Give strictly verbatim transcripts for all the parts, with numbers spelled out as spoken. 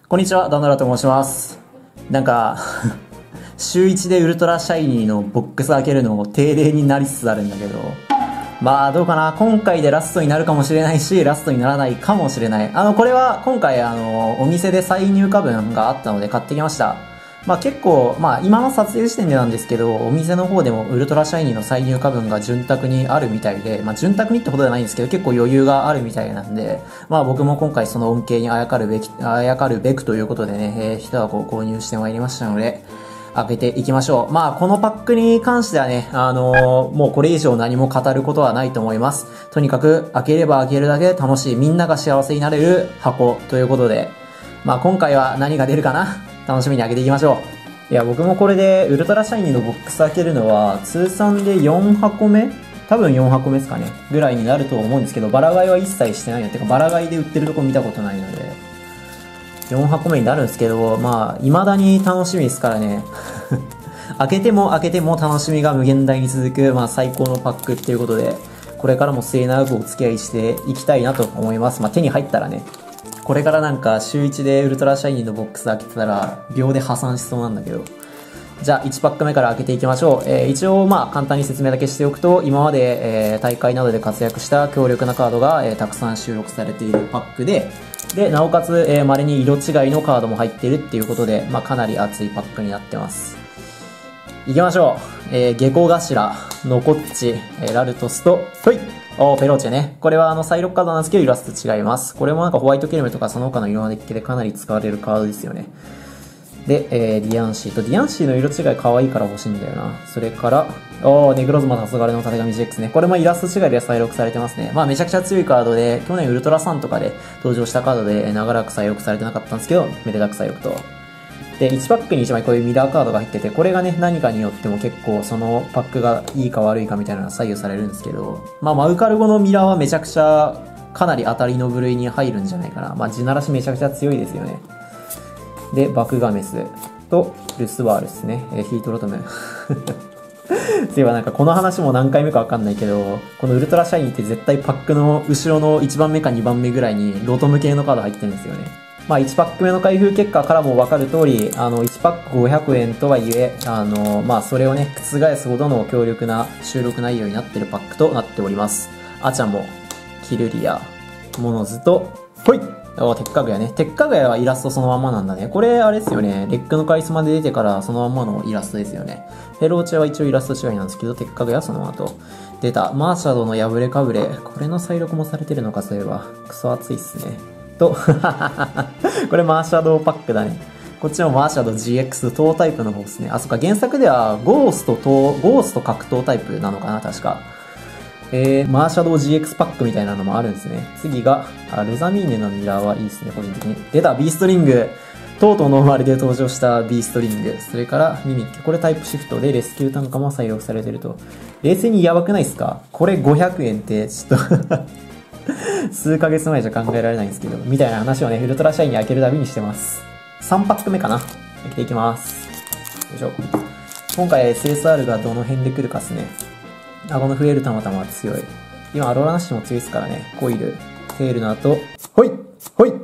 こんにちは、ダンダラと申します。なんか、週いちでウルトラシャイニーのボックス開けるの定例になりつつあるんだけど、まあどうかな、今回でラストになるかもしれないし、ラストにならないかもしれない。あの、これは今回あの、お店で再入荷分があったので買ってきました。まあ結構、まあ今の撮影時点でなんですけど、お店の方でもウルトラシャイニーの再入荷分が潤沢にあるみたいで、まあ潤沢にってほどじゃないんですけど、結構余裕があるみたいなんで、まあ僕も今回その恩恵にあやかるべき、あやかるべくということでね、えー、一箱購入してまいりましたので、開けていきましょう。まあこのパックに関してはね、あのー、もうこれ以上何も語ることはないと思います。とにかく開ければ開けるだけ楽しい、みんなが幸せになれる箱ということで、まあ今回は何が出るかな、楽しみに開けていきましょう。いや、僕もこれでウルトラシャイニーのボックス開けるのは通算でよん箱目、多分よん箱目ですかねぐらいになると思うんですけど、バラ買いは一切してないの。てかバラ買いで売ってるとこ見たことないのでよん箱目になるんですけど、まあ未だに楽しみですからね。開けても開けても楽しみが無限大に続く、まあ最高のパックっていうことで、これからも末永くお付き合いしていきたいなと思います。まあ手に入ったらね、これからなんか週いちでウルトラシャイニーのボックス開けてたら秒で破産しそうなんだけど。じゃあいちパック目から開けていきましょう。えー、一応まあ簡単に説明だけしておくと、今まで、えー、大会などで活躍した強力なカードが、えー、たくさん収録されているパックで、で、なおかつ、えー、稀に色違いのカードも入っているっていうことで、まあかなり熱いパックになってます。いきましょう。えー、下校頭、ノコッチ、えー、ラルトスと、ほいおー、ペローチェね。これはあの、サイロックカードなんですけど、イラスト違います。これもなんかホワイトケルメとかその他の色のデッキでかなり使われるカードですよね。で、えー、ディアンシーと、ディアンシーの色違い可愛いから欲しいんだよな。それから、おー、ネグロズマ黄昏のたてがみ ジーエックス ね。これもイラスト違いで再録されてますね。まあめちゃくちゃ強いカードで、去年ウルトラサンとかで登場したカードで長らく再録されてなかったんですけど、めでたく再録と。で、いちパックにいちまいこういうミラーカードが入ってて、これがね、何かによっても結構そのパックがいいか悪いかみたいなのが左右されるんですけど、まあマウカルゴのミラーはめちゃくちゃかなり当たりの部類に入るんじゃないかな。まあ地ならしめちゃくちゃ強いですよね。で、バクガメスとルスワールですね。えー、ヒートロトム。そういえばなんかこの話も何回目かわかんないけど、このウルトラシャイニーって絶対パックの後ろのいちばんめかにばんめぐらいにロトム系のカード入ってるんですよね。まあいちパック目の開封結果からもわかる通り、あのいちパックごひゃくえんとはいえ、あの、まあそれをね、覆すほどの強力な収録内容になってるパックとなっております。アチャモ、キルリア、モノズと、ほいお、テッカグヤね。テッカグヤはイラストそのまんまなんだね。これあれですよね。レックのカリスマで出てからそのまんまのイラストですよね。フェローチェは一応イラスト違いなんですけど、テッカグヤはそのままと。出た。マーシャドの破れかぶれ。これの再録もされてるのか、そういえば。クソ熱いっすね。と、これマーシャドパックだね。こっちもマーシャド ジーエックス トータイプの方ですね。あ、そっか、原作ではゴーストと、ゴースト格闘タイプなのかな、確か。えー、マーシャド ジーエックス パックみたいなのもあるんですね。次が、あ、ルザミーネのミラーはいいですね、個人的に。出た、ビーストリング。とうとうノーマルで登場したビーストリング。それから、ミミック。これタイプシフトでレスキュー単価も採用されてると。冷静にやばくないですか？これごひゃくえんって、ちょっと数ヶ月前じゃ考えられないんですけど、みたいな話をね、ウルトラシャイニー開けるたびにしてます。さんパック目かな？開けていきます。よいしょ。今回は エスエスアール がどの辺で来るかっすね。あ、このフレールたまたま強い。今、アローラナッシュも強いですからね。コイル、テールの後、ほいほい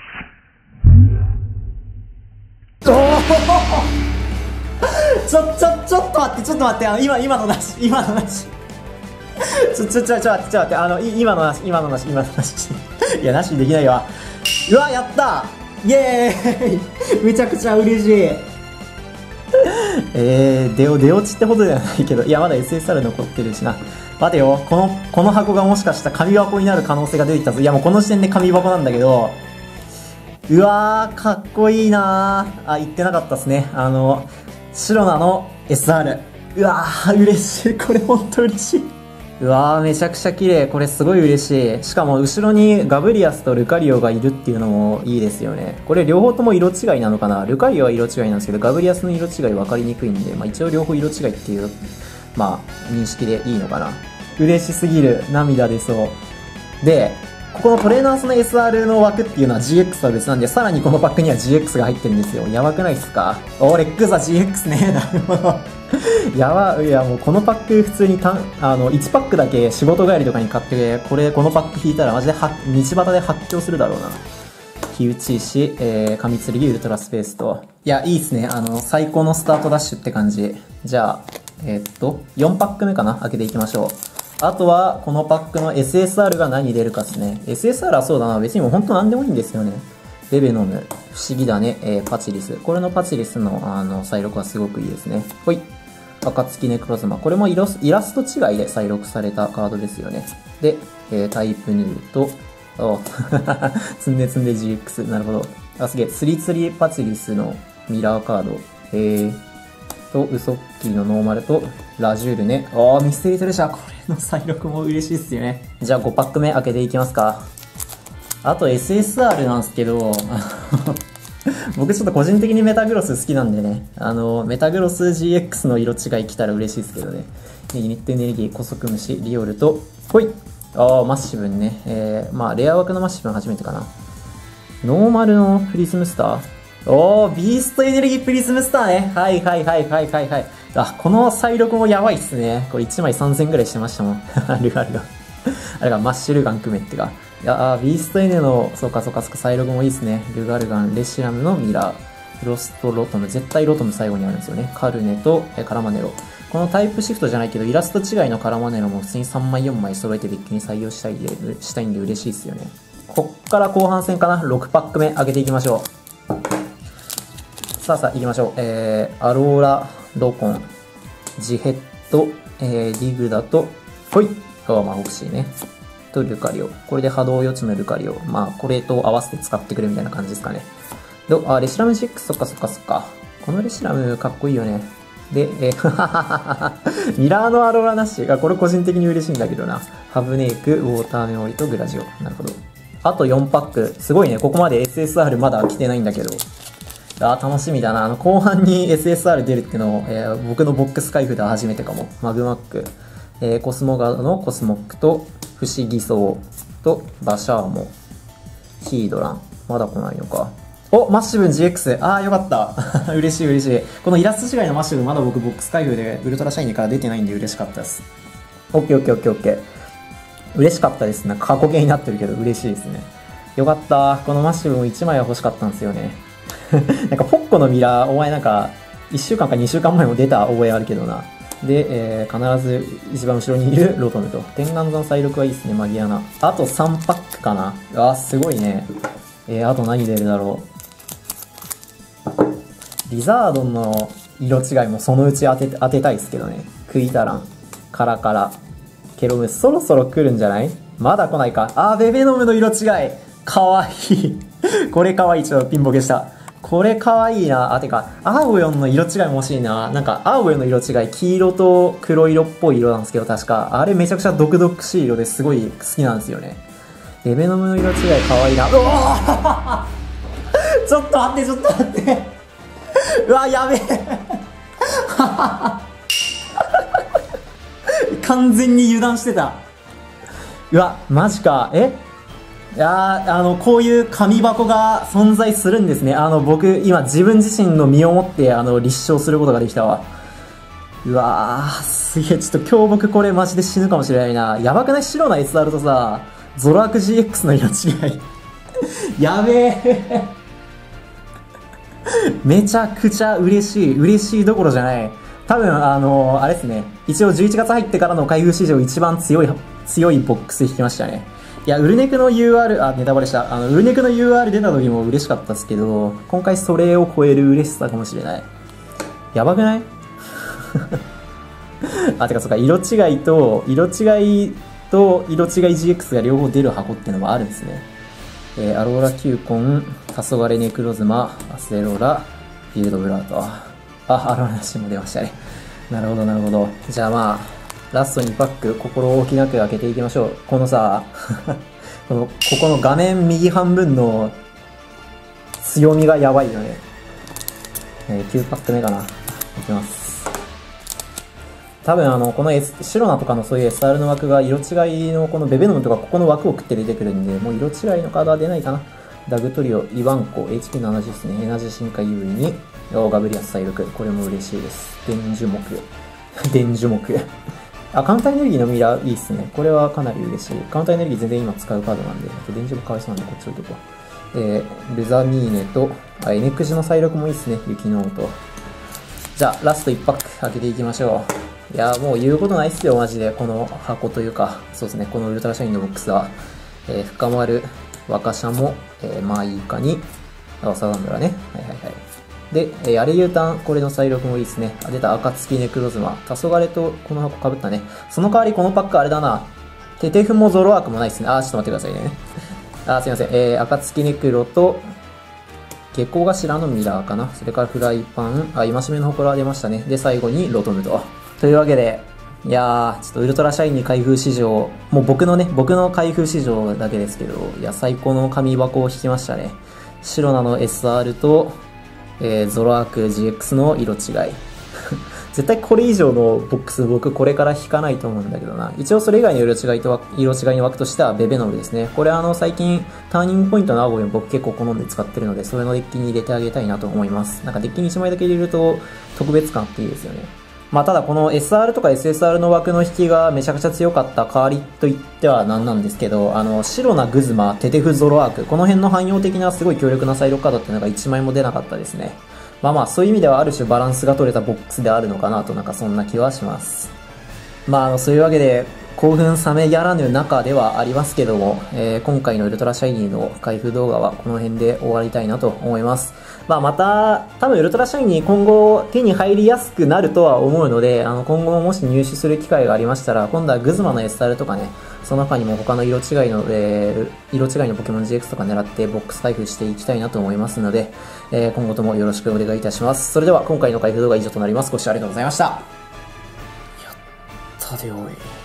おーちょ、ちょ、ちょっと待って、ちょっと待って、あの、今、今のなし、今のなし。ちょ、ちょ、ちょ、ちょ、待って、ちょ、待って、あの、今のなし、今のなし、今のなし。いや、なしにできないわ。うわ、やったイエーイめちゃくちゃ嬉しい。えー、出落、出落ちってほどではないけど、いや、まだ エスエスアール 残ってるしな。待てよ、この、この箱がもしかしたら紙箱になる可能性が出てきたぞ。いや、もうこの時点で紙箱なんだけど、うわー、かっこいいなー。あ、言ってなかったっすね。あの、シロナの エスアール。うわー、嬉しい。これほんと嬉しい。うわー、めちゃくちゃ綺麗。これすごい嬉しい。しかも後ろにガブリアスとルカリオがいるっていうのもいいですよね。これ両方とも色違いなのかな？ルカリオは色違いなんですけど、ガブリアスの色違い分かりにくいんで、まあ一応両方色違いっていう、まあ認識でいいのかな。嬉しすぎる。涙出そう。で、ここのトレーナースの エスアール の枠っていうのは ジーエックス とは別なんで、さらにこのパックには ジーエックス が入ってるんですよ。やばくないっすか？おー、レックザ ジーエックス ね。なるほど。やばい。いや、もうこのパック普通にたん、あの、いちパックだけ仕事帰りとかに買って、これ、このパック引いたらマジでは、道端で発狂するだろうな。 火打ち石、えー、神剣ウルトラスペースと。いや、いいっすね。あの、最高のスタートダッシュって感じ。じゃあ、えー、っと、よんパック目かな開けていきましょう。あとは、このパックの エスエスアール が何出るかですね。エスエスアール はそうだな。別にもう本当何でもいいんですよね。ベベノム、不思議だね、えー、パチリス。これのパチリスの、あの、再録はすごくいいですね。ほい。暁ネクロズマ。これもイラスイラスト違いで再録されたカードですよね。で、えー、タイプヌーと、お積んで積んで ジーエックス。なるほど。あ、すげえ。釣り釣りパチリスのミラーカード。えー。と、ウソッキーのノーマルと、ラジュールね。あー、ミステリートレジャー。これの再録も嬉しいっすよね。じゃあごパック目開けていきますか。あと エスエスアール なんですけど、僕ちょっと個人的にメタグロス好きなんでね。あの、メタグロス ジーエックス の色違い来たら嬉しいですけどね。ユニットエネルギー、古速虫、リオルと、ほい。ああ、マッシブンね。えー、まあ、レア枠のマッシブン初めてかな。ノーマルのプリズムスターおー、ビーストエネルギープリズムスターね。はいはいはいはいはいはい。あ、この再録もやばいっすね。これいちまいさんぜんぐらいしてましたもん。ルガルが。あれがマッシュルガン組めってか。いや、あビーストエネの、そうかそうかそうか、再録もいいっすね。ルガルガン、レシラムのミラー、フロストロトム、絶対ロトム最後にあるんですよね。カルネと、えカラマネロ。このタイプシフトじゃないけど、イラスト違いのカラマネロも普通にさんまいよんまい揃えてデッキに採用したいで、したいんで嬉しいっすよね。こっから後半戦かな。ろくパック目上げていきましょう。さあさあ行きましょう。えー、アローラ、ロコン、ジヘッド、えー、ディグダと、ほい。あ、まあ、オクシーね。と、ルカリオ。これで波動予知のルカリオ。まあ、これと合わせて使ってくれみたいな感じですかね。ど、あ、レシラムシックス、そっかそっかそっか。このレシラムかっこいいよね。で、えー、ミラーのアローラなしが、これ個人的に嬉しいんだけどな。ハブネーク、ウォーターメモリとグラジオ。なるほど。あとよんパック。すごいね。ここまで エスエスアール まだ来てないんだけど。あー、楽しみだな。あの、後半に エスエスアール 出るってのを、えー、僕のボックス開封では初めてかも。マグマック。えー、コスモガードのコスモックと、不思議そうと、バシャーモ。ヒードラン。まだ来ないのか。お、マッシブン ジーエックス。あー、よかった。嬉しい嬉しい。このイラスト違いのマッシブン、まだ僕ボックス開封でウルトラシャイニーから出てないんで嬉しかったです。オッケーオッケーオッケーオッケー。嬉しかったです。なんか過去形になってるけど嬉しいですね。よかった。このマッシブンいちまいは欲しかったんですよね。なんかポッコのミラー、お前なんか、いっしゅうかんかにしゅうかんまえも出た覚えあるけどな。で、えー、必ず一番後ろにいるロトムと。天眼山再録はいいですね、マギアナ。あとさんパックかな。あー、すごいね。えー、あと何出るだろう。リザードンの色違いもそのうち当て、当てたいですけどね。クイタラン、カラカラ、ケロム、そろそろ来るんじゃない？まだ来ないか。あー、ベベノムの色違い。かわいい。これかわいい。ちょっとピンボケした。これかわいいな。あ、てか、アオヨンの色違いも欲しいな。なんか、アオヨンの色違い、黄色と黒色っぽい色なんですけど、確か。あれめちゃくちゃ毒々しい色ですごい好きなんですよね。ベベノムの色違いかわいいな。うわちょっと待って、ちょっと待って。うわ、やべえ。完全に油断してた。うわ、マジか。えいやー、あの、こういう紙箱が存在するんですね。あの、僕、今自分自身の身をもって、あの、立証することができたわ。うわー、すげえ、ちょっと今日僕これマジで死ぬかもしれないな。やばくない？白な エスアール とさ、ゾロアク ジーエックス の色違い。やべえ。めちゃくちゃ嬉しい。嬉しいどころじゃない。多分、あの、あれですね。一応じゅういちがつ入ってからの開封史上一番強い、強いボックス引きましたね。いや、ウルネクの ユーアール、あ、ネタバレした。あの、ウルネクの ユーアール 出た時も嬉しかったですけど、今回それを超える嬉しさかもしれない。やばくない？あ、てかそっか、色違いと、色違いと色違い ジーエックス が両方出る箱っていうのもあるんですね。えー、アローラキューコン、タソガレネクロズマ、アセロラ、フィールドブラート。あ、アローラなしも出ましたね。なるほど、なるほど。じゃあまあ、ラストにパック、心置きなく開けていきましょう。このさ、この、ここの画面右半分の強みがやばいよね。えー、きゅうパック目かな。いきます。多分あの、この、S、白ナとかのそういう エスアール の枠が色違いのこのベベノムとかここの枠を食って出てくるんで、もう色違いのカードは出ないかな。ダグトリオ、イワンコ、エイチピーななじゅう ですね。エナジー進化優位に、ガブリアス再録。これも嬉しいです。電樹木。電樹木。あ、カウンターエネルギーのミラーいいっすね。これはかなり嬉しい。カウンターエネルギー全然今使うカードなんで、電磁もかわいそうなんでこっち置いとこう。 えー、ルザミーネと、あ、エネクジの再録もいいですね、雪の音。じゃあ、ラストいちパック開けていきましょう。いやー、もう言うことないっすよ、マジで。この箱というか、そうですね、このウルトラシャインのボックスは。えー、深丸、若シャモ、えー、マーイーカに、あ、サガンドラね。はいはいはい。で、えー、アレユータン、これの再録もいいですね。あ、出た、暁ネクロズマ。黄昏とこの箱被ったね。その代わりこのパックあれだな。テテフもゾロアークもないですね。あー、ちょっと待ってくださいね。あー、すいません。えー、暁ネクロと、月光頭のミラーかな。それからフライパン、あ、戒めの祠は出ましたね。で、最後にロトムと。というわけで、いやー、ちょっとウルトラシャイニー開封市場、もう僕のね、僕の開封市場だけですけど、いや、最高の紙箱を引きましたね。シロナの エスアール と、えー、ゾロアーク ジーエックス の色違い。絶対これ以上のボックス僕これから引かないと思うんだけどな。一応それ以外の色違いと、色違いの枠としてはベベノルですね。これはあの最近ターニングポイントのアゴイン僕結構好んで使ってるので、それのデッキに入れてあげたいなと思います。なんかデッキにいちまいだけ入れると特別感っていいですよね。まあただこの エスアール とか エスエスアール の枠の引きがめちゃくちゃ強かった代わりと言ってはなんなんですけど、あの、シロナ、グズマ、テテフ、ゾロアーク、この辺の汎用的なすごい強力なサイドカードっていうのがいちまいも出なかったですね。まあまあそういう意味ではある種バランスが取れたボックスであるのかなとなんかそんな気はします。まああのそういうわけで興奮冷めやらぬ中ではありますけども、えー、今回のウルトラシャイニーの開封動画はこの辺で終わりたいなと思います。まあまた多分ウルトラシャイニー今後手に入りやすくなるとは思うので、あの今後ももし入手する機会がありましたら今度はグズマの エスアール とかね、その他にも他の色違いの、えー、色違いのポケモン ジーエックス とか狙ってボックス開封していきたいなと思いますので、えー、今後ともよろしくお願いいたします。それでは今回の開封動画は以上となります。ご視聴ありがとうございました。やったでおい。